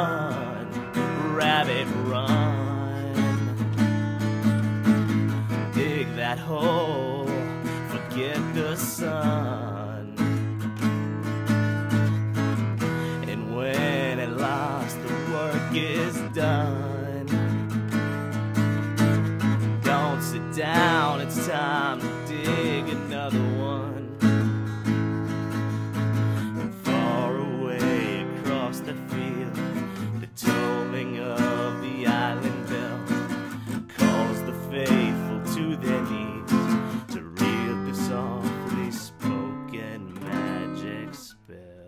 run, rabbit, run. Dig that hole, forget the sun. And when at last the work is done, don't sit down, it's time to dig another one. And far away across the field, the tolling of the island bell calls the faithful to their knees to read the softly spoken magic spell.